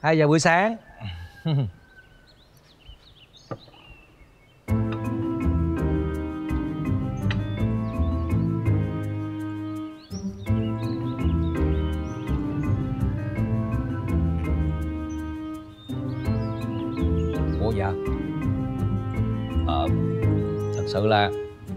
2 giờ buổi sáng. Ủa dạ, thật sự là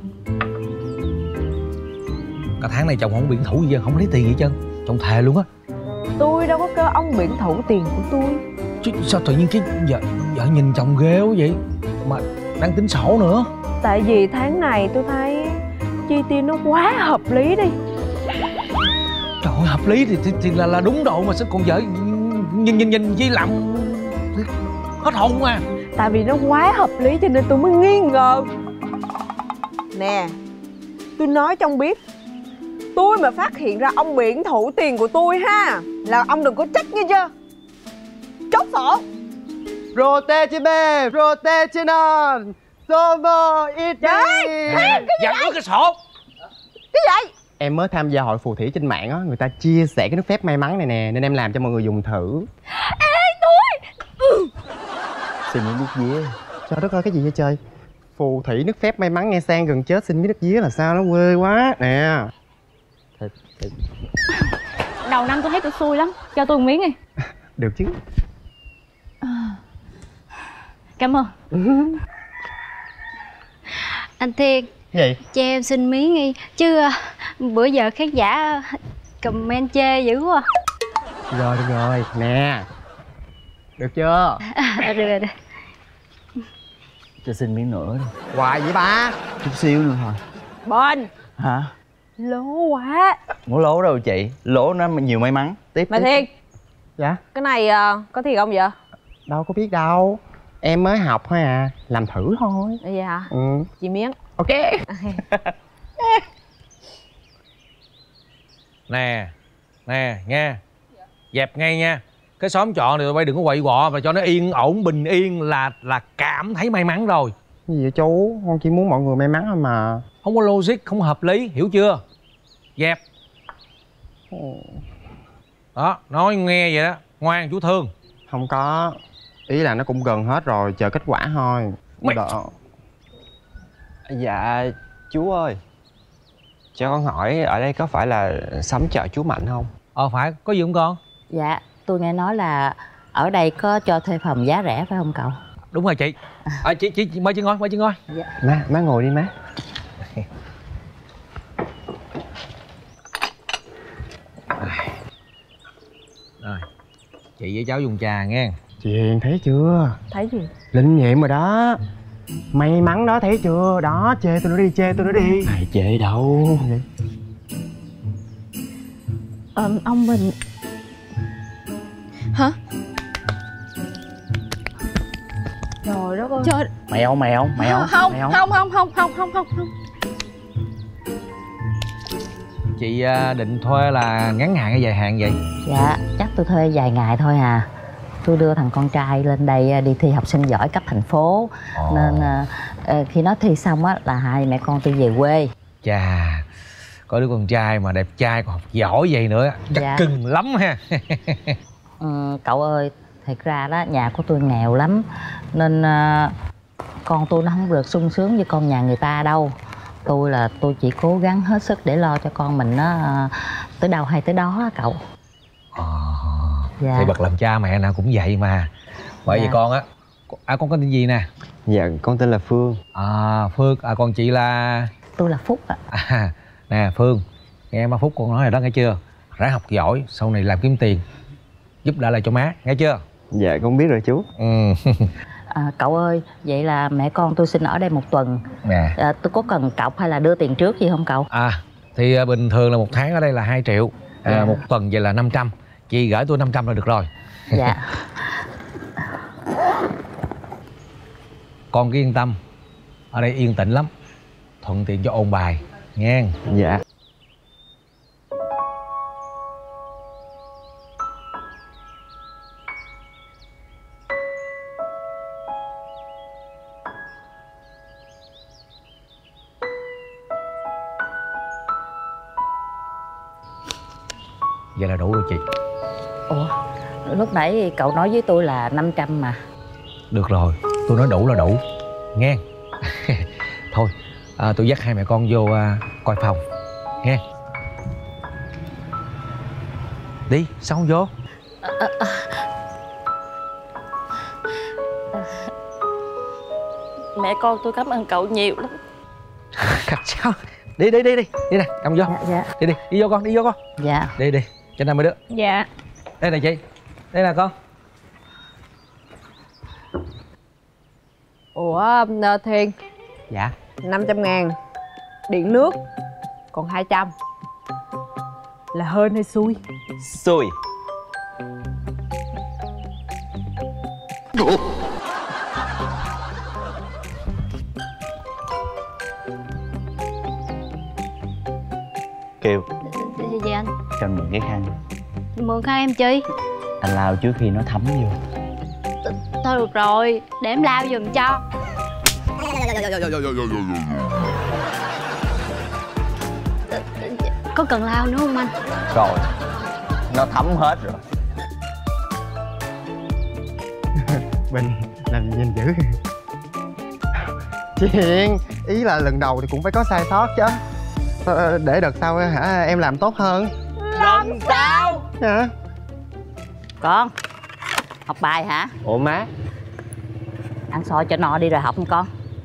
cả tháng này chồng không biển thủ gì hết, không lấy tiền gì hết trơn. Chồng thề luôn á. Tôi đâu có kêu ông biển thủ tiền của tôi. Chứ sao tự nhiên cái vợ nhìn chồng ghê quá vậy, mà đang tính sổ nữa. Tại vì tháng này tôi thấy chi tiêu nó quá hợp lý đi. Trời ơi, hợp lý thì là đúng độ mà, sao còn vợ nhìn với làm hết hồn à. Tại vì nó quá hợp lý cho nên tôi mới nghi ngờ. Nè, tôi nói cho ông biết, tôi mà phát hiện ra ông biển thủ tiền của tôi ha, là ông đừng có trách nghe chưa. Chốt sổ. Rote non Somo iti. Dạ ước cái sổ. Cái gì? Em mới tham gia hội phù thủy trên mạng á, người ta chia sẻ cái nước phép may mắn này nè, nên em làm cho mọi người dùng thử. Ê tôi Xin miếng nước día. Trời đất ơi, cái gì vậy trời? Phù thủy nước phép may mắn nghe sang gần chết xin miếng nước día là sao, nó quê quá nè. Thật. Đầu năm tôi thấy tôi xui lắm, cho tôi một miếng đi. Được chứ. Cảm ơn. Anh Thiên, Cái gì? cho em xin miếng đi. Chứ bữa giờ khán giả comment chê dữ quá. Được rồi, nè. Được chưa? Được. Cho xin miếng nữa đi. Hoài vậy ba? Chút xíu nữa thôi. Bên Hả? lố quá. Không có lố đâu chị. Lố nó nhiều may mắn. Tiếp. Mà Thiên, Dạ? cái này có thiệt không vậy? Đâu có biết đâu. Em mới học thôi à, làm thử thôi. Vậy hả? Ừ. Chị miếng. Ok. Nè nghe, dẹp ngay nha. Cái xóm trọ này tụi bay đừng có quậy quọ, và cho nó yên ổn bình yên là cảm thấy may mắn rồi. Cái gì vậy chú? Con chỉ muốn mọi người may mắn thôi mà. Không có logic, không hợp lý, hiểu chưa? Dẹp. Đó, nói nghe vậy đó. Ngoan chú Thương. Không có. Ý là nó cũng gần hết rồi, chờ kết quả thôi. Dạ chú ơi, cho con hỏi ở đây có phải là xóm chợ chú Mạnh không? Phải, có gì không con? Dạ, tôi nghe nói là ở đây có cho thuê phòng giá rẻ phải không cậu? Đúng rồi chị. Chị mời chị ngồi, Dạ. Má ngồi đi má. Rồi, chị với cháu dùng trà nghe. Chị Hiền thấy chưa? Thấy gì? Linh nghiệm rồi đó. May mắn đó, thấy chưa? Đó, chê tôi nó đi. Ai chê đâu. Ông Bình. Hả? Trời đất ơi. Trời. Mèo. Không. Chị định thuê là ngắn hạn hay dài hạn vậy? Dạ, chắc tôi thuê vài ngày thôi à. Tôi đưa thằng con trai lên đây đi thi học sinh giỏi cấp thành phố. Nên khi nó thi xong á là hai mẹ con tôi về quê. Chà, có đứa con trai mà đẹp trai còn học giỏi vậy nữa chắc Dạ. cưng lắm ha. Cậu ơi, thật ra đó nhà của tôi nghèo lắm. Nên con tôi nó không được sung sướng với con nhà người ta đâu. Tôi chỉ cố gắng hết sức để lo cho con mình nó tới đâu hay tới đó á cậu. Thì bậc làm cha mẹ nào cũng vậy mà. Bởi vì con á, con có tên gì nè? Dạ con tên là Phương. Phương. Còn chị là? Tôi là Phúc ạ. Nè Phương, nghe má Phúc con nói rồi đó, nghe chưa? Ráng học giỏi, sau này làm kiếm tiền giúp đỡ lại cho má, nghe chưa? Dạ con biết rồi chú. Cậu ơi, vậy là mẹ con tôi xin ở đây 1 tuần nè. Tôi có cần cọc hay là đưa tiền trước gì không cậu? Thì bình thường là 1 tháng ở đây là 2 triệu. 1 tuần vậy là 500. Chị gửi tôi 500 là được rồi. Dạ. Con cứ yên tâm, ở đây yên tĩnh lắm, thuận tiện cho ôn bài nghe. Dạ. Vậy là đủ rồi chị. Ủa, Lúc nãy cậu nói với tôi là 500 mà. Được rồi, tôi nói đủ là đủ. Nghe. Thôi, tôi dắt hai mẹ con vô coi phòng. Nghe. Đi, sao không vô? Mẹ con tôi cảm ơn cậu nhiều lắm. Sao? Đi đi nè, cầm vô. Dạ. Đi vô con, đi vô con. Dạ. Đi cho năm mấy đứa. Dạ. Đây nè chị, đây nè con. Ủa Thiên, Dạ. 500.000 điện nước, còn 200 là hên hay xui? Xui. Kêu Gì anh? cho anh mượn cái khăn. Mượn khăn em chi? Anh lau trước khi nó thấm vô. Thôi được rồi, để em lau giùm cho. Có cần lau nữa không anh? Rồi, nó thấm hết rồi. Bình làm gì nhìn dữ. Chị Hiền, ý là lần đầu thì cũng phải có sai sót chứ. Để đợt sau hả em làm tốt hơn. Lần sau Hả? con học bài hả? Ủa má? Ăn xôi cho no đi rồi học nha con.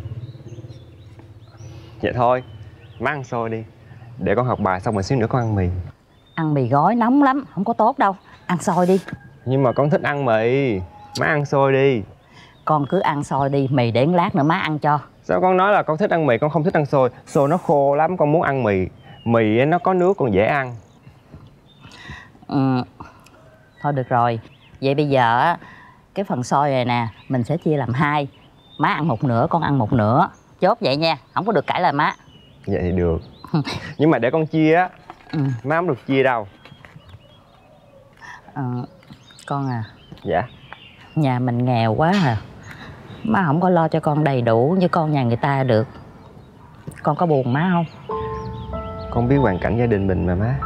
Dạ thôi, má ăn xôi đi. Để con học bài xong rồi xíu nữa con ăn mì. Ăn mì gói nóng lắm, không có tốt đâu. Ăn xôi đi. Nhưng mà con thích ăn mì. Má ăn xôi đi. Con cứ ăn xôi đi, mì để lát nữa má ăn cho. Sao con nói là con thích ăn mì, con không thích ăn xôi? Xôi nó khô lắm, con muốn ăn mì. Mì ấy, nó có nước còn dễ ăn. Thôi được rồi. Vậy bây giờ á, cái phần xôi này nè mình sẽ chia làm 2. Má ăn một nửa, con ăn một nửa. Chốt vậy nha, không có được cãi lời má. Vậy thì được. Nhưng mà để con chia á, má không được chia đâu. Con à. Dạ. Nhà mình nghèo quá à. Má không có lo cho con đầy đủ như con nhà người ta được. Con có buồn má không? Con biết hoàn cảnh gia đình mình mà má.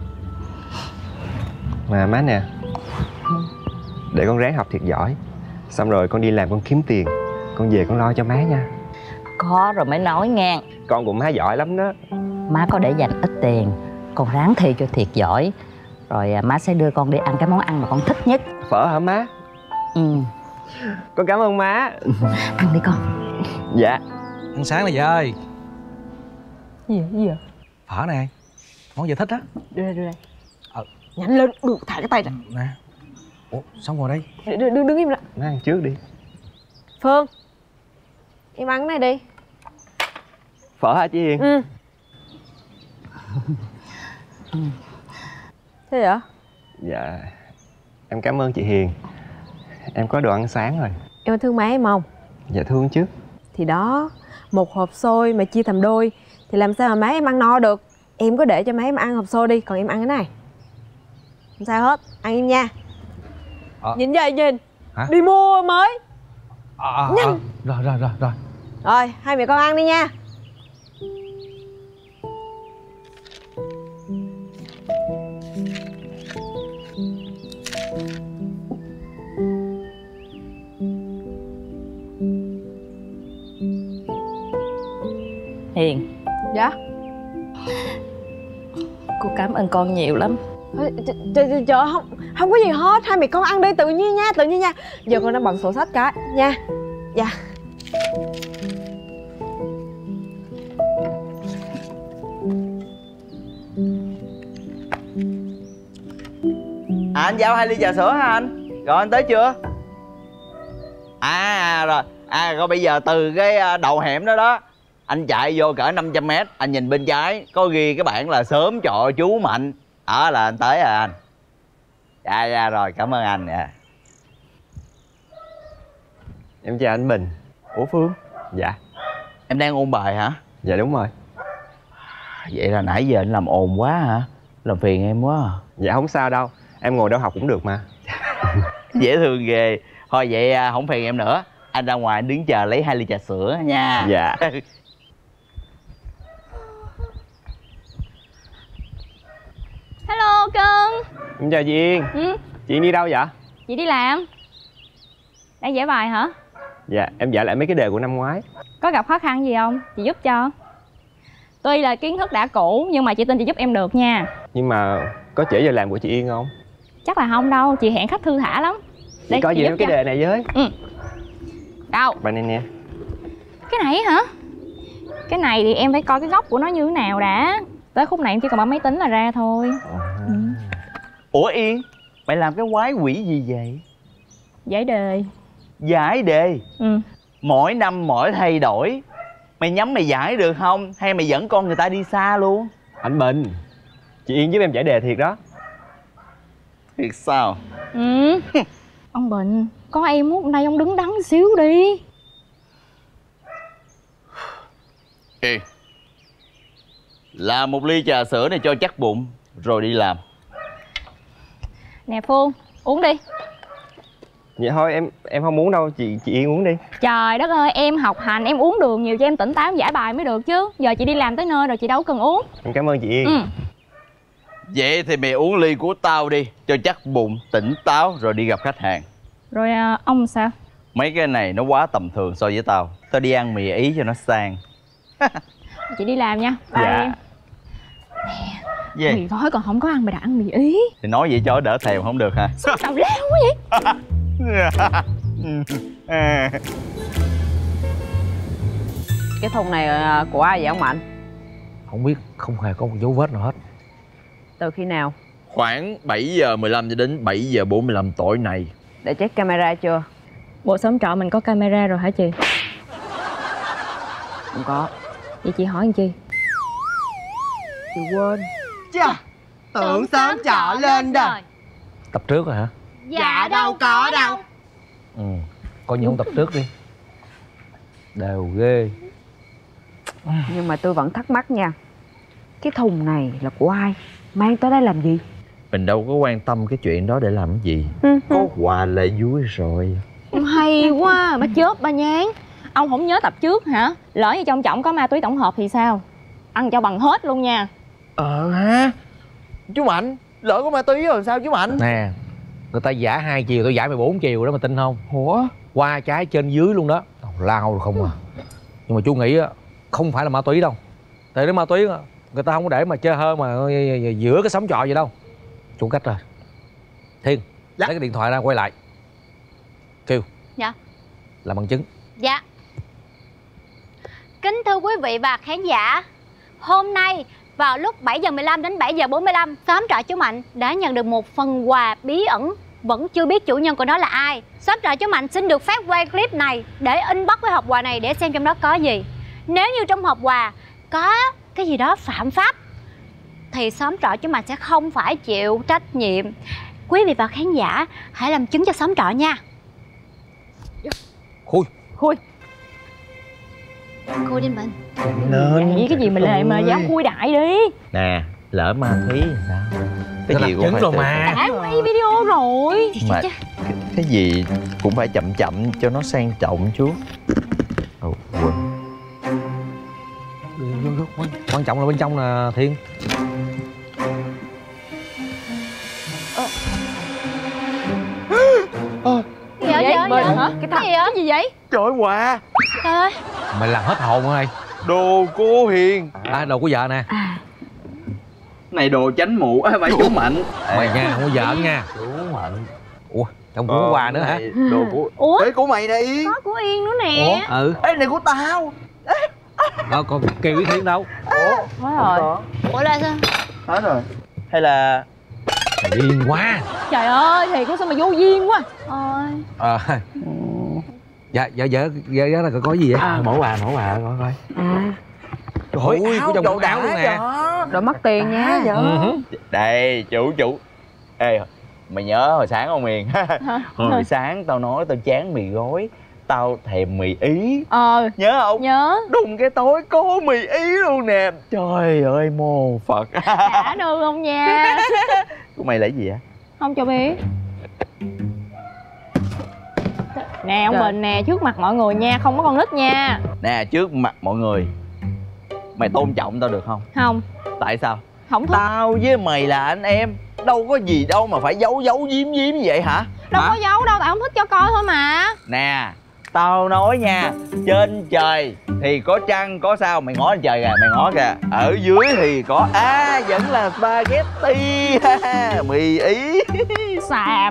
Mà má nè, để con ráng học thiệt giỏi, xong rồi con đi làm con kiếm tiền, con về con lo cho má nha. Có rồi mới nói nghe. Con của má giỏi lắm đó. Má có để dành ít tiền, con ráng thi cho thiệt giỏi. Rồi má sẽ đưa con đi ăn cái món ăn mà con thích nhất. Phở hả má? Con cảm ơn má. Ăn đi con. Dạ. Ăn sáng này vợ ơi. Gì vậy? Phở này, món vợ thích á. Đưa đây. Nhanh lên, được thả cái tay ra. Nè. Ủa, sao ngồi đây? Đứng im lại. Má ăn trước đi. Phương, em ăn cái này đi. Phở hả chị Hiền? Thế vậy? Dạ. Em cảm ơn chị Hiền. Em có đồ ăn sáng rồi. Em có thương má em không? Dạ thương chứ. Thì đó, một hộp xôi mà chia thành đôi thì làm sao mà má em ăn no được. Em có để cho má em ăn hộp xôi đi, còn em ăn cái này. Không sao hết, ăn em nha. Nhìn gì nhìn? Hả? Đi mua mới. Nhanh. Rồi. Rồi, hai mẹ con ăn đi nha. Hiền. Dạ. Cô cảm ơn con nhiều lắm. Trời không có gì hết. Hai mẹ con ăn đi, tự nhiên nha. Giờ con đang bận sổ sách cả nha. Dạ. Anh giao 2 ly trà sữa hả anh? Rồi anh tới chưa? Rồi. Rồi bây giờ từ cái đầu hẻm đó đó, anh chạy vô cỡ 500m, anh nhìn bên trái có ghi cái bảng là xóm trọ chú Mạnh. Đó là anh tới rồi anh. Dạ rồi, cảm ơn anh. Em chào anh Bình. Ủa Phương? Dạ. Em đang ôn bài hả? Dạ đúng rồi. Vậy là nãy giờ anh làm ồn quá hả? Làm phiền em quá à. Dạ không sao đâu, em ngồi đâu học cũng được mà. Dễ thương ghê. Thôi vậy không phiền em nữa, anh ra ngoài anh đứng chờ lấy 2 ly trà sữa nha. Dạ. Hello cưng. Em chào chị Yên. Chị đi đâu vậy? Chị đi làm. Đang vẽ bài hả? Dạ, em vẽ lại mấy cái đề của năm ngoái. Có gặp khó khăn gì không? Chị giúp cho. Tuy là kiến thức đã cũ nhưng mà chị tin chị giúp em được nha. Nhưng mà có trễ giờ làm của chị Yên không? Chắc là không đâu, chị hẹn khách thư thả lắm. Chị coi gì giúp mấy cái cho. đề này với. Đâu? Bài này nè. Cái này hả? Cái này thì em phải coi cái góc của nó như thế nào đã. Tới khúc này em chỉ còn bấm máy tính là ra thôi. Ủa Yên, mày làm cái quái quỷ gì vậy? Giải đề. Giải đề? Ừ. Mỗi năm mỗi thay đổi. Mày nhắm mày giải được không? Hay mày dẫn con người ta đi xa luôn? Anh Bình, chị Yên giúp em giải đề thiệt đó. Thiệt sao? Ừ. Ông Bình, có em muốn đây ông đứng đắn xíu đi. Yên, làm một ly trà sữa này cho chắc bụng rồi đi làm. Nè Phương, uống đi. Vậy thôi em không muốn đâu, chị Yên uống đi. Trời đất ơi, em học hành em uống đường nhiều cho em tỉnh táo em giải bài mới được chứ. Giờ chị đi làm tới nơi rồi chị đâu cần uống. Em cảm ơn chị Yên. Vậy thì mày uống ly của tao đi, cho chắc bụng, tỉnh táo rồi đi gặp khách hàng. Rồi ông sao? Mấy cái này nó quá tầm thường so với tao. Tao đi ăn mì Ý cho nó sang. Chị đi làm nha. Bye em. Gì? Mì gói còn không có ăn, mày đã ăn mì Ý. Thì nói vậy cho đỡ thèm không được hả? Tào lao quá vậy. Cái thùng này của ai vậy ông Mạnh? Không biết, không hề có một dấu vết nào hết. Từ khi nào? Khoảng 7 giờ 15 cho đến 7 giờ 45 tối nay. Để check camera chưa? Bộ xóm trọ mình có camera rồi hả chị? Không có. Vậy chị hỏi làm chi? Chị quên. Chà, tưởng sớm trọ lên đời. Tập trước rồi hả? Dạ đâu có đâu. Ừ, coi như không tập trước đi. Đều ghê. Nhưng mà tôi vẫn thắc mắc nha. Cái thùng này là của ai? Mang tới đây làm gì? Mình đâu có quan tâm cái chuyện đó để làm cái gì. Có quà là vui rồi. Hay quá, bà chớp bà nhán. Ông không nhớ tập trước hả? Lỡ như trong trọng có ma túy tổng hợp thì sao? Ăn cho bằng hết luôn nha. Ha? Chú Mạnh, lỡ có ma túy rồi sao chú Mạnh? Nè, người ta giả 2 chiều, tôi giả 14 chiều đó mà tin không? Ủa? Qua trái trên dưới luôn đó. Lao rồi không à. Nhưng mà chú nghĩ á, không phải là ma túy đâu. Tại nếu ma túy người ta không có để mà chơi hơi mà giữa cái xóm trọ vậy đâu. Chú cách rồi. Thiên, lấy cái điện thoại ra quay lại. Kêu. Dạ. Làm bằng chứng. Dạ. Kính thưa quý vị và khán giả, hôm nay vào lúc 7 giờ 15 đến 7 giờ 45, xóm trọ chú Mạnh đã nhận được một phần quà bí ẩn, vẫn chưa biết chủ nhân của nó là ai. Xóm trọ chú Mạnh xin được phép quay clip này để inbox với hộp quà này để xem trong đó có gì. Nếu như trong hộp quà có cái gì đó phạm pháp thì xóm trọ chú Mạnh sẽ không phải chịu trách nhiệm. Quý vị và khán giả hãy làm chứng cho xóm trọ nha. Khui. Khui. Khui đi mình. Lên. Vậy cái gì mà lệ mà dám khui đại đi. Nè, lỡ ma túy thì sao? Cái gì cũng chứng phải rồi từ mà. Đã quay video rồi. Mà cái gì cũng phải chậm chậm cho nó sang trọng chú. Quên. Quan trọng là bên trong là Thiên. Gì vậy? Hả? Cái gì vậy? Trời quà. Trời ơi. Mày làm hết hồn rồi này. Đồ cô Hiền. Đồ của vợ nè. Này đồ chánh mụ á, phải chú Mạnh. Mày nha, không có giỡn nha. Chú Mạnh. Ủa, trong cũng có quà nữa hả? Đồ của... Ủa? Ê, của mày này Yên. Có của Yên nữa nè. Ừ. Ê, này của tao. Còn Kiều với Thiên đâu? Mất rồi. Ủa là sao? Hết rồi. Hay là... Điên quá. Trời ơi, thiệt sao mà vô duyên quá. Ôi. Dạ là có gì vậy? Mở quà coi. Trời ơi, của chồng quần áo luôn nè. Rồi mất tiền nha. Đây, chủ. Ê, mày nhớ hồi sáng không Miền? Hồi sáng tao nói tao chán mì gói, tao thèm mì Ý. Nhớ không? Nhớ. Đùng cái tối có mì Ý luôn nè. Trời ơi, mô Phật. Đã được không nha? Của mày là cái gì vậy? Không cho biết. Nè ông Bình nè, trước mặt mọi người nha, không có con nít nha. Nè, trước mặt mọi người mày tôn trọng tao được không? Không. Tại sao? Không thích. Tao với mày là anh em, đâu có gì đâu mà phải giấu giếm như vậy hả? Đâu có giấu đâu, tại không thích cho coi thôi mà. Nè, tao nói nha, trên trời thì có trăng có sao, mày ngó lên trời kìa, mày ngó kìa. Ở dưới thì có vẫn là spaghetti mì Ý. Xàm.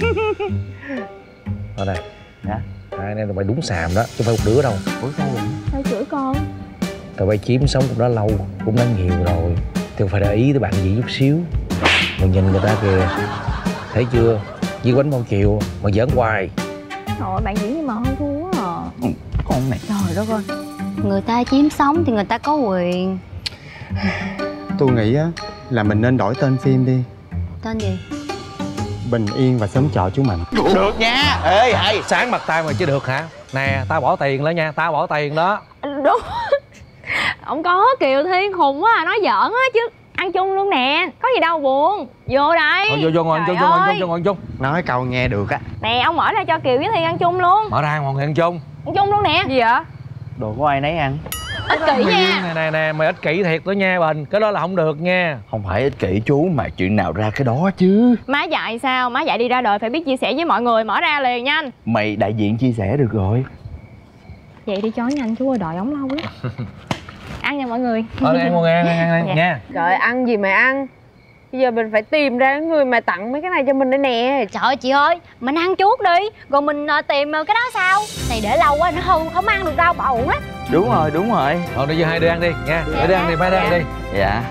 Thôi này, Hả? hai anh em tụi bay đúng xàm đó, chứ không phải một đứa đâu. Ủa sao vậy? Sao chửi con? Tụi bay chiếm sống cũng đã lâu, cũng đã nhiều rồi, thì không phải để ý tới bạn gì chút xíu. Mà nhìn người ta kìa, thấy chưa? Với bánh bao chiều mà giỡn hoài. Trời, bạn diễn như mà hơn thua à. Con này. Trời đất ơi. Người ta chiếm sống thì người ta có quyền. Tôi nghĩ á là mình nên đổi tên phim đi. Tên gì? Bình Yên và Xóm Trọ Chú Mạnh. Được nha. Ê hay. Sáng mặt tay mà chứ được hả? Nè, tao bỏ tiền đó nha, tao bỏ tiền đó. Đúng. Ông có Kiều Thiên khùng quá à, nói giỡn á chứ. Ăn chung luôn nè, có gì đâu buồn. Vô đây. Thôi vô ngồi chung, ngồi chung. Nói câu nghe được á. Nè, ông mở ra cho Kiều với Thiên ăn chung luôn. Mở ra ngồi ăn chung. Ăn chung luôn nè. Gì vậy? Đồ của ai nấy ăn. Ích kỷ nha. Nè, mày ích kỷ thiệt đó nha Bình. Cái đó là không được nha. Không phải ích kỷ chú, mà chuyện nào ra cái đó chứ. Má dạy sao? Má dạy đi ra đời phải biết chia sẻ với mọi người. Mở ra liền nhanh. Mày đại diện chia sẻ được rồi. Vậy đi cho nhanh, chú ơi đợi ống lâu lắm. Ăn nha mọi người. Ăn ngon ăn Dạ. nha. Trời, ăn gì mà ăn. Bây giờ mình phải tìm ra người mà tặng mấy cái này cho mình đây nè. Trời ơi chị ơi, mình ăn trước đi, rồi mình tìm cái đó sau. Này để lâu quá nó không ăn được đâu, bảo ổn lắm. Đúng rồi. Thôi đi, hai đứa ăn đi nha. Để đi ăn đi, phải đi ăn đi. Dạ.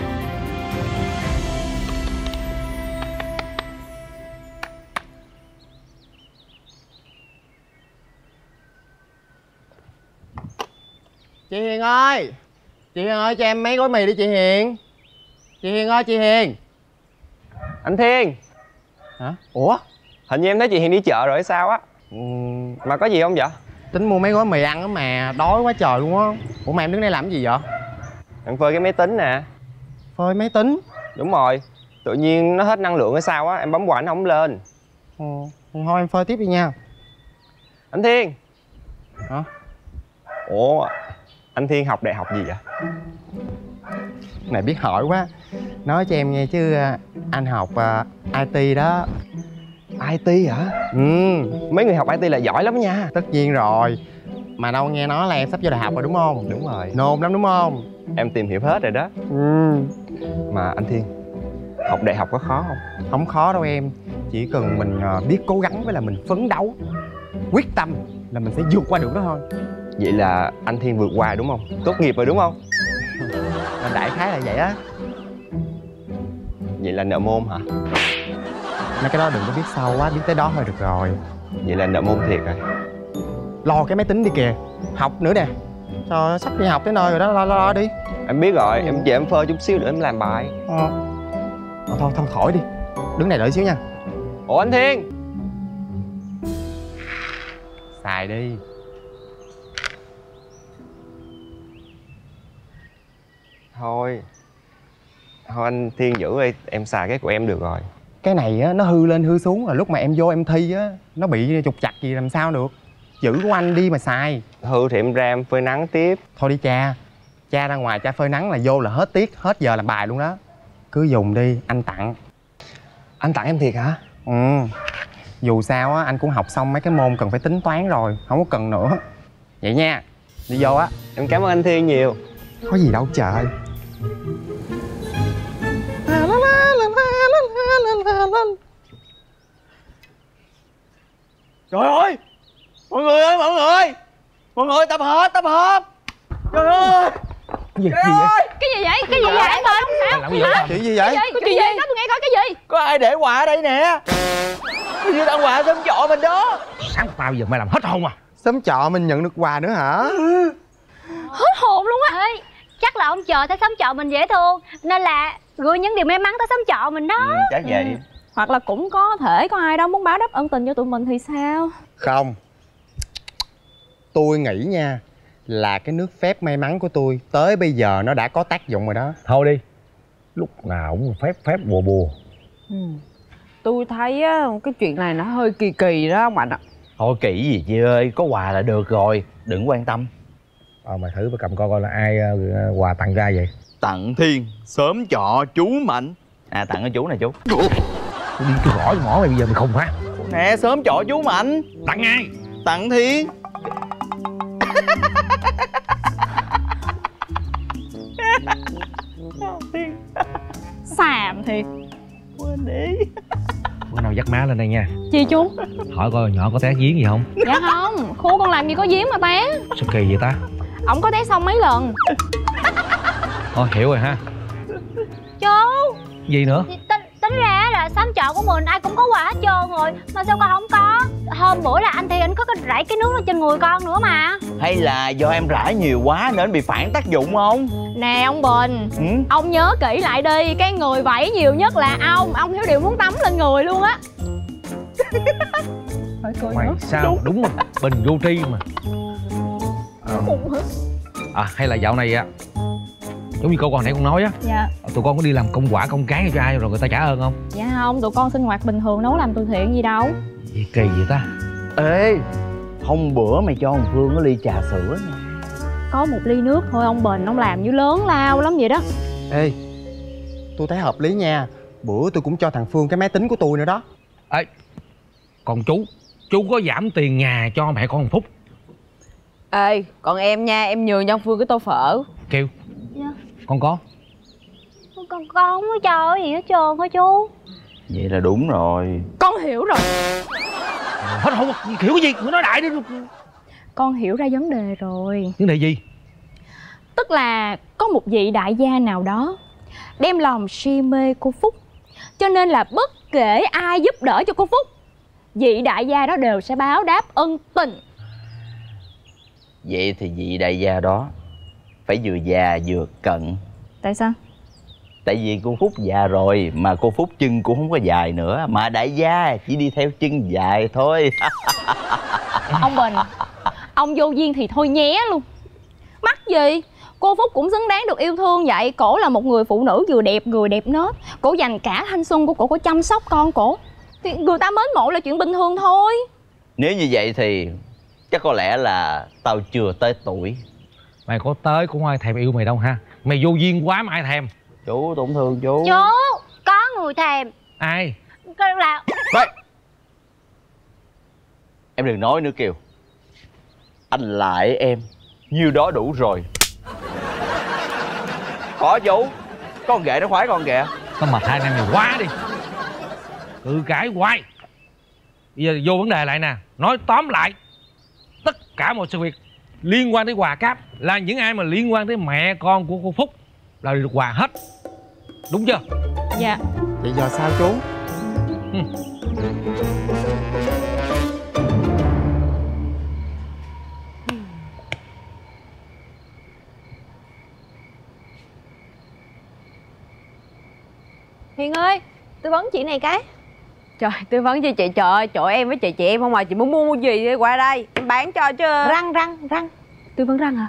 Chị Hiền ơi, chị Hiền ơi, cho em mấy gói mì đi chị Hiền. Chị Hiền ơi, chị Hiền. Anh Thiên. Hả? Ủa? Hình như em thấy chị Hiền đi chợ rồi hay sao á. Mà có gì không vậy? Tính mua mấy gói mì ăn á mà đói quá trời luôn á. Ủa mà em đứng đây làm gì vậy? Em phơi cái máy tính nè. Phơi máy tính. Đúng rồi. Tự nhiên nó hết năng lượng hay sao á, em bấm hoài nó không lên. Thôi em phơi tiếp đi nha. Anh Thiên. Hả? Ủa, anh Thiên học đại học gì vậy? Này biết hỏi quá. Nói cho em nghe chứ anh học IT đó. IT hả? Mấy người học IT là giỏi lắm nha. Tất nhiên rồi. Mà đâu nghe nói là em sắp vô đại học rồi đúng không? Đúng rồi. Nôn lắm đúng không? Em tìm hiểu hết rồi đó. Mà anh Thiên, học đại học có khó không? Không khó đâu em. Chỉ cần mình biết cố gắng với là mình phấn đấu, quyết tâm là mình sẽ vượt qua được đó thôi. Vậy là anh Thiên vượt qua đúng không? Tốt nghiệp rồi đúng không? Đại khái là vậy á. Vậy là nợ môn hả? Mấy cái đó đừng có biết sâu quá, biết tới đó thôi được rồi. Vậy là nợ môn thiệt rồi. Lo cái máy tính đi kìa. Học nữa nè. Trời, sắp đi học tới nơi rồi đó, lo đi. Em biết rồi, em về em phơi chút xíu nữa em làm bài. Thôi khỏi đi. Đứng này đợi xíu nha. Ủa anh Thiên. Xài đi. Thôi anh Thiên giữ đi, em xài cái của em được rồi. Cái này á, nó hư lên hư xuống là lúc mà em vô em thi á, nó bị trục trặc gì làm sao được. Giữ của anh đi mà xài. Hư thì em ra em phơi nắng tiếp. Thôi đi cha. Cha ra ngoài cha phơi nắng là vô là hết tiết, hết giờ làm bài luôn đó. Cứ dùng đi, anh tặng. Anh tặng em thiệt hả? Dù sao á, anh cũng học xong mấy cái môn cần phải tính toán rồi. Không có cần nữa. Vậy nha. Đi vô á. Em cảm ơn anh Thiên nhiều. Có gì đâu trời. Trời ơi. Mọi người ơi, mọi người tập hợp. Trời ơi. Cái gì vậy? Cái gì vậy? Cái gì vậy? Anh Bình sao? Làm gì vậy? Chuyện gì vậy? Cái gì? Nói tôi nghe coi cái gì? Có ai để quà ở đây nè. Cái gì tặng quà xóm trọ mình đó. Sáng tao giờ mày làm hết hồn à? Xóm trọ mình nhận được quà nữa hả? Hết hồn luôn á. Ê, chắc là ông trời thấy xóm trọ mình dễ thương nên là gửi những điều may mắn tới xóm trọ mình đó. Chắc vậy. Hoặc là cũng có thể có ai đó muốn báo đáp ân tình cho tụi mình thì sao? Không. Tôi nghĩ nha, là cái nước phép may mắn của tôi tới bây giờ nó đã có tác dụng rồi đó. Thôi đi. Lúc nào cũng phép bùa. Tôi thấy á, cái chuyện này nó hơi kỳ đó ông Mạnh ạ. Thôi kỹ gì chị ơi, có quà là được rồi, đừng quan tâm. Mày thử cầm coi là ai quà tặng ra vậy. Tặng Thiên, xóm trọ chú Mạnh. À, tặng cho chú nè chú. Tôi đi tôi gõ cho ngõ mày bây giờ mày khùng hả? Nè, sớm chọn chú Mạnh. Tặng ai? Tặng Thiên. Xàm thiệt. Quên đi. Bữa nào dắt má lên đây nha. Chi chú? Hỏi coi nhỏ có té giếng gì không? Dạ không, khu con làm gì có giếng mà té. Sao kỳ vậy ta? Ổng có té xong mấy lần. Thôi hiểu rồi ha. Chú, Gì nữa? tính ra là xóm trọ của mình ai cũng có quà hết trơn rồi, mà sao con không có? Hôm bữa là anh thì anh có rải cái nước lên trên người con nữa mà. Hay là do em rải nhiều quá nên bị phản tác dụng không? Nè ông Bình, ông nhớ kỹ lại đi, cái người vẫy nhiều nhất là ông Hiếu Điều muốn tắm lên người luôn á. Mày sao? Đúng rồi, Bình vô tri mà. Hay là dạo này á, giống như câu còn nãy con nói á, Dạ. tụi con có đi làm công quả công cái cho ai rồi người ta trả ơn không? Dạ không, tụi con sinh hoạt bình thường đâu có làm từ thiện gì đâu. Gì kỳ vậy ta? Ê, hôm bữa mày cho thằng Phương có ly trà sữa nha. Có một ly nước thôi ông Bình, ông làm như lớn lao lắm vậy đó. Ê, tôi thấy hợp lý nha. Bữa tôi cũng cho thằng Phương cái máy tính của tôi nữa đó. Ê, còn chú có giảm tiền nhà cho mẹ con 1 phút. Ê, còn em nha, em nhường cho Phương cái tô phở. Kêu. Dạ. Con có. Con không có cho gì hết trơn hả chú? Vậy là đúng rồi. Con hiểu rồi. Hết không hiểu cái gì, cứ nói đại đi. Con hiểu ra vấn đề rồi. Vấn đề gì? Tức là có một vị đại gia nào đó đem lòng si mê cô Phúc, cho nên là bất kể ai giúp đỡ cho cô Phúc, vị đại gia đó đều sẽ báo đáp ân tình. Vậy thì vị đại gia đó phải vừa già vừa cận. Tại sao? Tại vì cô Phúc già rồi mà cô Phúc chân cũng không có dài nữa, mà đại gia chỉ đi theo chân dài thôi. Ông Bình, ông vô duyên thì thôi nhé luôn. Mắc gì? Cô Phúc cũng xứng đáng được yêu thương vậy. Cổ là một người phụ nữ vừa đẹp người đẹp nết. Cổ dành cả thanh xuân của cổ chăm sóc con cổ, thì người ta mến mộ là chuyện bình thường thôi. Nếu như vậy thì chắc có lẽ là tao chưa tới tuổi. Mày có tới cũng ai thèm yêu mày đâu ha. Mày vô duyên quá mà ai thèm. Chú tổn thương chú. Chú, có người thèm. Ai? Là... Đấy. Em đừng nói nữa Kiều. Anh lại em nhiêu đó đủ rồi. Có chú. Có con ghệ nó khoái con kìa. Tao mà hai mày quá đi. Cự cãi hoài. Bây giờ vô vấn đề lại nè. Nói tóm lại, tất cả mọi sự việc liên quan tới quà cáp là những ai mà liên quan tới mẹ con của cô Phúc là được quà hết. Đúng chưa? Dạ. Vậy giờ sao chú? Hiền ơi, tư vấn chị này cái. Trời, tư vấn cho chị, trời ơi, chỗ em với chị em không mà chị muốn mua gì thì qua đây em bán cho chứ. Răng. Tư vấn răng hả?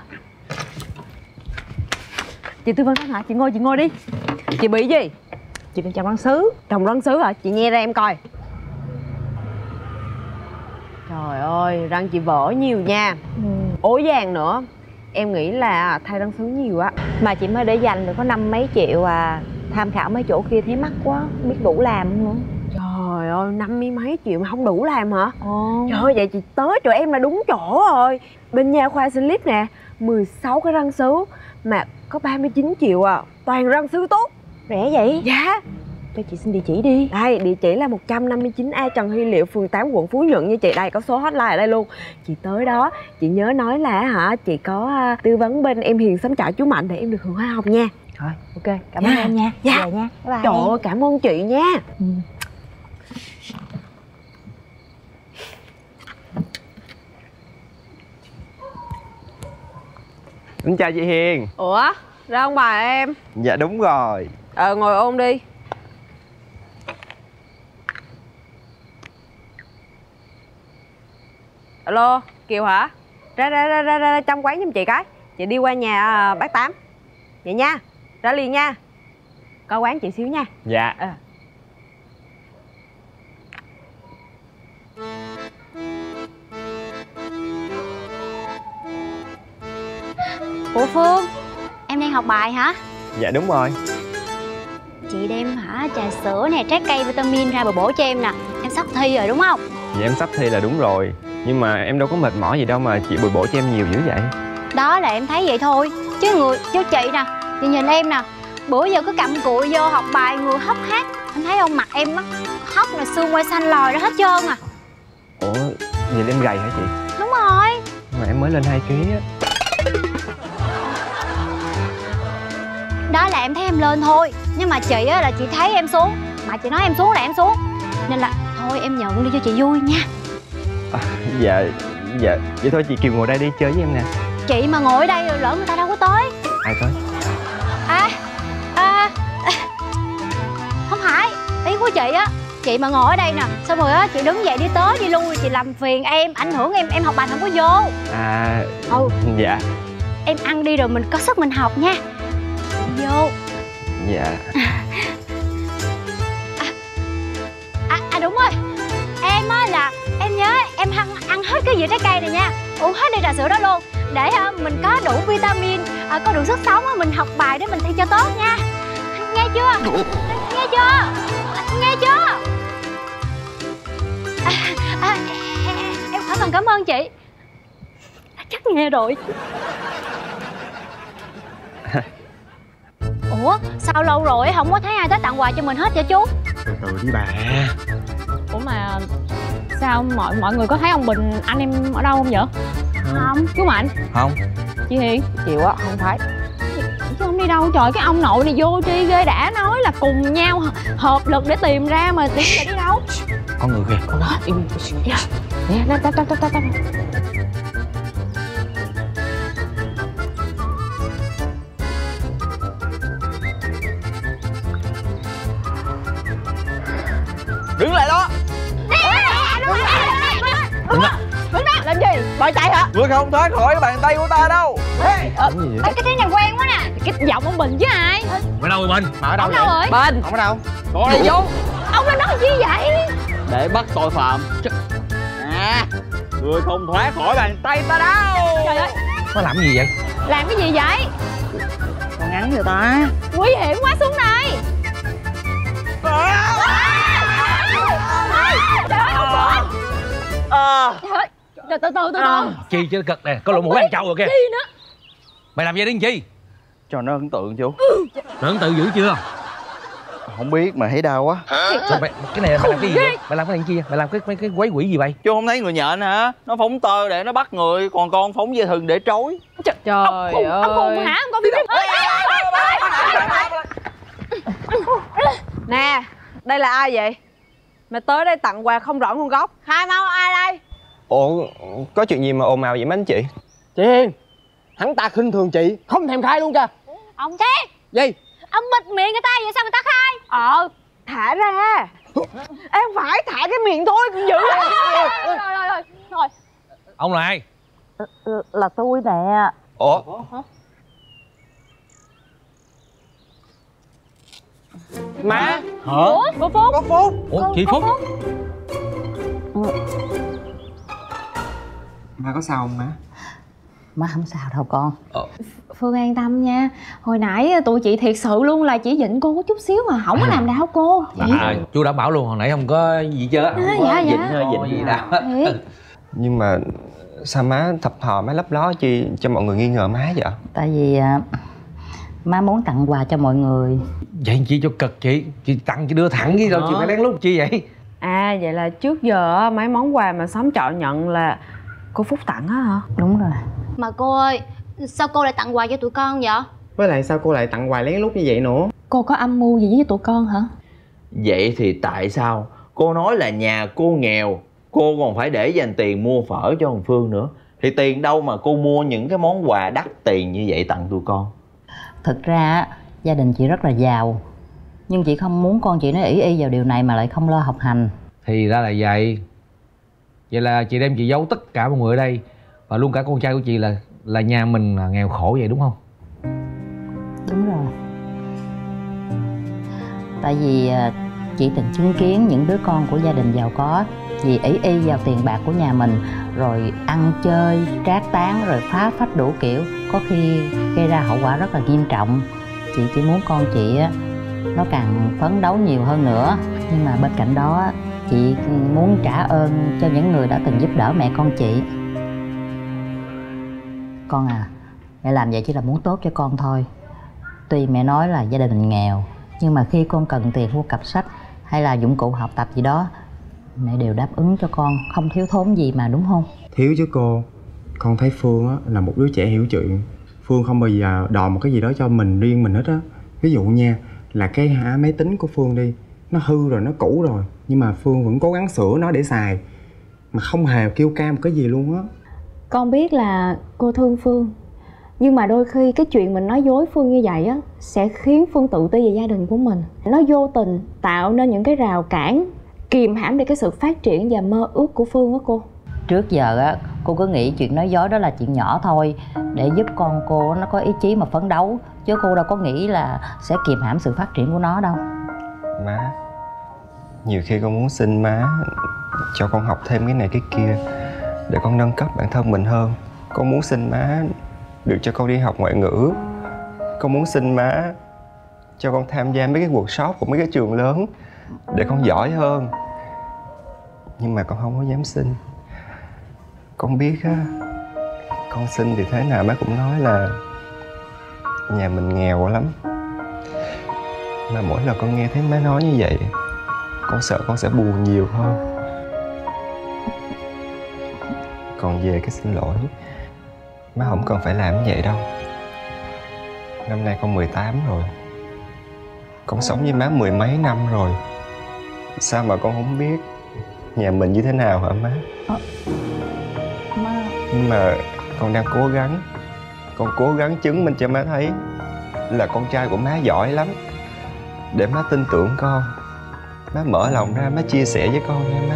Chị tư vấn răng hả? Chị ngồi đi. Chị bị gì? Chị đang trồng răng sứ. Trồng răng sứ hả? Chị nghe ra em coi. Trời ơi, răng chị vỡ nhiều nha. Ối vàng nữa. Em nghĩ là thay răng sứ nhiều á. Mà chị mới để dành được có 50 mấy triệu à. Tham khảo mấy chỗ kia thấy mắc quá, biết đủ làm không nữa. Trời ơi, 50 mấy triệu mà không đủ làm hả? Trời ơi, vậy chị tới chỗ em là đúng chỗ rồi. Bên nha khoa Slip nè, 16 cái răng sứ mà có 39 triệu à. Toàn răng sứ tốt. Rẻ vậy? Dạ. Cho chị xin địa chỉ đi. Đây, địa chỉ là 159A Trần Huy Liệu, phường 8, quận Phú Nhuận nha chị. Đây, có số hotline ở đây luôn. Chị tới đó, chị nhớ nói là hả, chị có tư vấn bên em Hiền xóm trọ chú Mạnh để em được hưởng hoa hồng nha. Thôi, ok, cảm ơn em nha. Dạ. Về nha. Bye bye. Trời ơi, cảm ơn chị nha. Xin chào chị Hiền. Ủa, ra ông bà em? Dạ đúng rồi. Ngồi ôn đi. Alo, Kiều hả? Ra trong quán giùm chị cái. Chị đi qua nhà bác Tám. Vậy nha, ra liền nha. Coi quán chị xíu nha. Dạ. Ủa Phương, em đang học bài hả? Dạ đúng rồi. chị đem trà sữa nè, trái cây, vitamin ra bồi bổ cho em nè. Em sắp thi rồi đúng không? Vậy em sắp thi là đúng rồi. Nhưng mà em đâu có mệt mỏi gì đâu mà chị bồi bổ cho em nhiều dữ vậy. Đó là em thấy vậy thôi. Chứ chị nè, chị nhìn em nè, bữa giờ cứ cặm cụi vô học bài, người hốc hác. Anh thấy không, mặt em á, hốc là xương quai xanh lòi ra hết trơn à. Ủa, nhìn em gầy hả chị? Đúng rồi. Mà em mới lên 2 kg á. Đó là em thấy em lên thôi. Nhưng mà chị á là chị thấy em xuống. Mà chị nói em xuống là em xuống. Nên là thôi em nhận đi cho chị vui nha. Dạ vậy thôi chị Kiều ngồi đây đi chơi với em nè. Chị mà ngồi ở đây rồi lỡ người ta đâu có tới. Ai tới? Không phải, ý của chị á, chị mà ngồi ở đây nè, xong rồi á chị đứng dậy đi tới đi lui, chị làm phiền em, ảnh hưởng em học bài không có vô. Dạ. Em ăn đi rồi mình có sức mình học nha. Vô. Dạ. Đúng rồi. Em á là em nhớ em ăn hết cái dĩa trái cây này nha, uống hết ly trà sữa đó luôn, để mình có đủ vitamin, có đủ sức sống, mình học bài để mình thi cho tốt nha. Nghe chưa? Nghe chưa? Nghe chưa? Em phải phần cảm ơn chị. Chắc nghe rồi. Ủa sao lâu rồi không có thấy ai tới tặng quà cho mình hết vậy chú? Từ từ đi bà. Ủa mà sao mọi người có thấy ông Bình anh em ở đâu không vậy? Không. Chú Mạnh? Không. Chị Hiền? Chịu á, không thấy. Chứ không đi đâu trời, cái ông nội này vô tri ghê, đã nói là cùng nhau hợp lực để tìm ra mà tìm là đi đâu? Có người kìa. Con đó im. Nè, tao. Đứng lại đó. Đứng đó. Làm gì? Bỏ chạy hả? Ngươi không thoát khỏi cái bàn tay của ta đâu. Cái tiếng này quen quá nè. Cái giọng ông Bình chứ ai? Ở đâu rồi Bình? Mà ở đâu Ông đâu rồi? Bình. Ông ở đâu? Con đi vô. Ông đang nói gì vậy? Để bắt tội phạm. Ngươi không thoát khỏi bàn tay ta đâu. Trời ơi, Nó làm gì vậy? làm cái gì vậy? Con ngắn người ta. Nguy hiểm quá, xuống đây. Trời ơi, ông Bình. Trời ơi, từ từ. Chi chứ cực nè, có lộn một ăn trâu rồi kìa. Chi nữa? Mày làm gì đến chi? Cho nó ấn tượng chú. Nó ấn tượng dữ chưa? Không biết mà thấy đau quá. Sao mày, cái này mày làm cái gì vậy? Mày làm cái này chi vậy? Mày làm cái quấy quỷ gì vậy? Chú không thấy người nhện hả? Nó phóng tơ để nó bắt người, còn con phóng dây thừng để trối. Trời ơi. Ông khùng hả? Ông con biết. Nè, đây là ai vậy? Mày tới đây tặng quà không rõ nguồn gốc. Khai mau ai đây? Ủa, có chuyện gì mà ồn ào vậy mấy anh chị? Chị Hiền, hắn ta khinh thường chị, không thèm khai luôn kìa. Ông thế. Gì? Ông bịt miệng người ta vậy sao người ta khai? Thả ra. Em phải thả cái miệng thôi, cũng dữ. Rồi. Ông là ai? Là tôi nè. Ủa? Má. Hả? Cô Phúc. Có Phúc. Ủa chị Phúc? Má có sao không má? Má không sao đâu con. Phương an tâm nha. Hồi nãy tụi chị thiệt sự luôn là chỉ dịnh cô có chút xíu mà không có làm đau cô. Chú đảm bảo luôn hồi nãy không có gì chứ. Dạ. Dịnh gì đâu. Nhưng mà sao má thập thò má lấp ló chi cho mọi người nghi ngờ má vậy? Tại vì má muốn tặng quà cho mọi người. Vậy chị cho cực chị tặng chị đưa thẳng với đâu chị phải lén lút chi vậy? Vậy là trước giờ mấy món quà mà xóm trọ nhận là cô Phúc tặng á hả? Đúng rồi. Mà cô ơi, sao cô lại tặng quà cho tụi con vậy? Với lại sao cô lại tặng quà lén lút như vậy nữa? Cô có âm mưu gì với tụi con hả? Vậy thì tại sao cô nói là nhà cô nghèo, cô còn phải để dành tiền mua phở cho thằng Phương nữa? Thì tiền đâu mà cô mua những cái món quà đắt tiền như vậy tặng tụi con? Thực ra gia đình chị rất là giàu, nhưng chị không muốn con chị nó ỷ y vào điều này mà lại không lo học hành. Thì ra là vậy. Vậy là chị đem chị giấu tất cả mọi người ở đây và luôn cả con trai của chị là nhà mình là nghèo khổ vậy đúng không? Đúng rồi. Tại vì chị từng chứng kiến những đứa con của gia đình giàu có vì ỷ y vào tiền bạc của nhà mình, rồi ăn chơi trác tán, rồi phá phách đủ kiểu, có khi gây ra hậu quả rất là nghiêm trọng. Chị chỉ muốn con chị nó càng phấn đấu nhiều hơn nữa. Nhưng mà bên cạnh đó chị muốn trả ơn cho những người đã từng giúp đỡ mẹ con chị. Con à, mẹ làm vậy chỉ là muốn tốt cho con thôi. Tuy mẹ nói là gia đình mình nghèo, nhưng mà khi con cần tiền mua cặp sách hay là dụng cụ học tập gì đó, mẹ đều đáp ứng cho con, không thiếu thốn gì mà, đúng không? Thiếu chứ cô. Con thấy Phương á là một đứa trẻ hiểu chuyện. Phương không bao giờ đòi một cái gì đó cho mình riêng mình hết á. Ví dụ nha, là cái máy tính của Phương đi, nó hư rồi, nó cũ rồi, nhưng mà Phương vẫn cố gắng sửa nó để xài, mà không hề kêu ca một cái gì luôn á. Con biết là cô thương Phương, nhưng mà đôi khi cái chuyện mình nói dối Phương như vậy á sẽ khiến Phương tự ti về gia đình của mình. Nó vô tình tạo nên những cái rào cản, kìm hãm đi cái sự phát triển và mơ ước của Phương á cô. Trước giờ á, cô cứ nghĩ chuyện nói dối đó là chuyện nhỏ thôi, để giúp con cô nó có ý chí mà phấn đấu, chứ cô đâu có nghĩ là sẽ kìm hãm sự phát triển của nó đâu. Má, nhiều khi con muốn xin má cho con học thêm cái này cái kia để con nâng cấp bản thân mình hơn. Con muốn xin má được cho con đi học ngoại ngữ. Con muốn xin má cho con tham gia mấy cái workshop của mấy cái trường lớn để con giỏi hơn. Nhưng mà con không có dám xin. Con biết á, con xin thì thế nào má cũng nói là nhà mình nghèo lắm. Mà mỗi lần con nghe thấy má nói như vậy, con sợ con sẽ buồn nhiều hơn. Còn về cái xin lỗi, má không cần phải làm như vậy đâu. Năm nay con 18 rồi. Con sống với má mười mấy năm rồi. Sao mà con không biết nhà mình như thế nào hả má? Má... Nhưng mà con đang cố gắng. Con cố gắng chứng minh cho má thấy là con trai của má giỏi lắm, để má tin tưởng con. Má mở lòng ra, má chia sẻ với con nha má.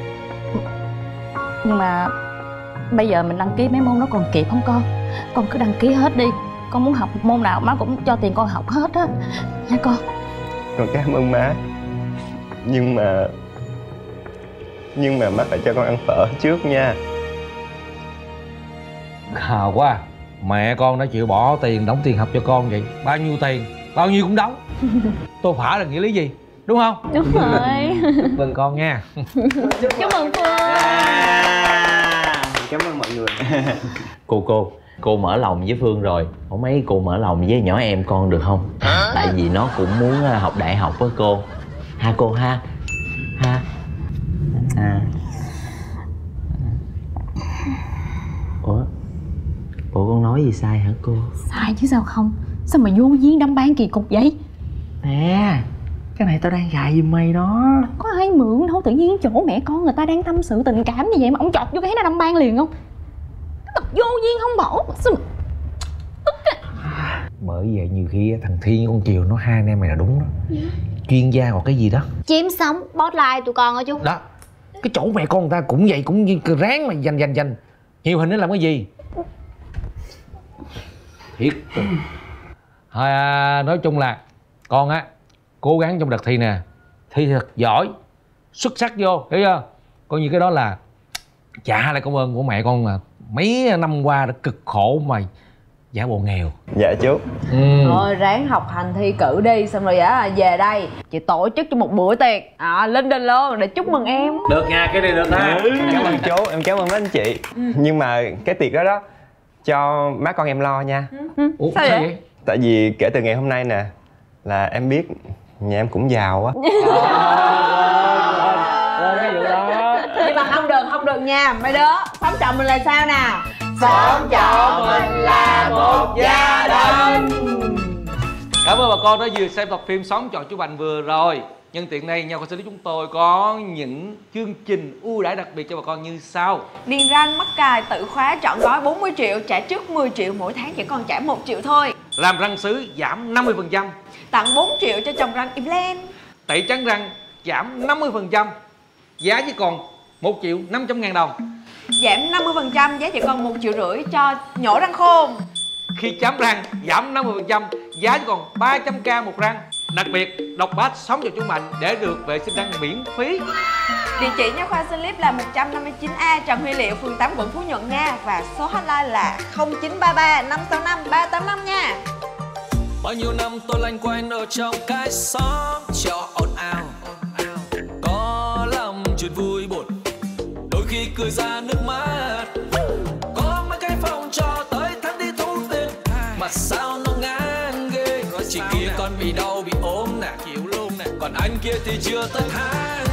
Nhưng mà bây giờ mình đăng ký mấy môn nó còn kịp không con? Con cứ đăng ký hết đi. Con muốn học môn nào má cũng cho tiền con học hết á nha con. Con cảm ơn má. Nhưng mà má phải cho con ăn phở trước nha. Khờ quá. Mẹ con đã chịu bỏ tiền đóng tiền học cho con vậy. Bao nhiêu tiền, bao nhiêu cũng đóng. Tôi phải là nghĩa lý gì, đúng không? Đúng rồi. Chúc mừng con nha. Chúc mừng Phương. Cảm ơn mọi người. Cô mở lòng với Phương rồi, không mấy cô mở lòng với nhỏ em con được không? Tại vì nó cũng muốn học đại học với cô. Ha cô ha. Ha. Ủa con nói gì sai hả cô? Sai chứ sao không? Sao mà vô duyên đâm ban kỳ cục vậy? Nè, cái này tao đang gài giùm mày đó. Có ai mượn đâu, tự nhiên chỗ mẹ con người ta đang tâm sự tình cảm như vậy mà ông chọt vô cái nó đâm ban liền không? Thật vô duyên không bỏ. Sao mà... Bởi vậy nhiều khi thằng Thiên với con Kiều nó hai anh em mày là đúng đó. Chuyên gia hoặc cái gì đó. Chiếm sống spotlight tụi con hả chú? Đó, cái chỗ mẹ con người ta cũng vậy, cũng như ráng mà dành nhiều hình để làm cái gì. Thiệt. Thôi nói chung là con á cố gắng trong đợt thi nè, thi thật giỏi, xuất sắc vô, hiểu chưa? Coi như cái đó là trả lại công ơn của mẹ con mà mấy năm qua đã cực khổ mà giả bộ nghèo. Dạ chú. Thôi ráng học hành thi cử đi, xong rồi về đây chị tổ chức cho một bữa tiệc linh đình luôn để chúc mừng em. Được nha, cái này được ha. Cảm ơn chú, em cảm ơn mấy anh chị. Nhưng mà cái tiệc đó cho má con em lo nha. Ủa, sao vậy? Tại vì kể từ ngày hôm nay nè là em biết nhà em cũng giàu á. Cái vụ đó. Nhưng mà không được nha mấy đứa. Sống chồng mình là sao nào? Sống chồng mình là một gia đình. Cảm ơn bà con đã vừa xem tập phim Sống Chọn Chú Bành vừa rồi. Nhân tiện đây, Nha Khoa Xử Lý chúng tôi có những chương trình ưu đãi đặc biệt cho bà con như sau. Niềng răng mắc cài tự khóa trọn gói 40 triệu, trả trước 10 triệu, mỗi tháng chỉ còn trả 1 triệu thôi. Làm răng sứ giảm 50%. Tặng 4 triệu cho chồng răng Implant. Tẩy trắng răng giảm 50%. Giá chỉ còn 1.500.000 đồng. Giảm 50%, giá chỉ còn 1,5 triệu cho nhổ răng khôn. Khi chám răng giảm 50%, giá chỉ còn 300k một răng. Đặc biệt, đọc pass Sống Cho Chú Mạnh để được vệ sinh răng miễn phí. Địa chỉ Nha Khoa Slip là 159A Trần Huy Liệu, phường 8, quận Phú Nhuận nha. Và số hotline là 0933 565 385 nha. Bao nhiêu năm tôi loanh quanh ở trong cái xóm trọ ồn ào, có lòng chuyện vui buồn, đôi khi cười ra nước mắt. Có mấy cái phòng trọ tới tháng đi thu tiền, mà sao nó ngán ghê. Chị kia con bị đau bị ốm nè, còn anh kia thì chưa tới tháng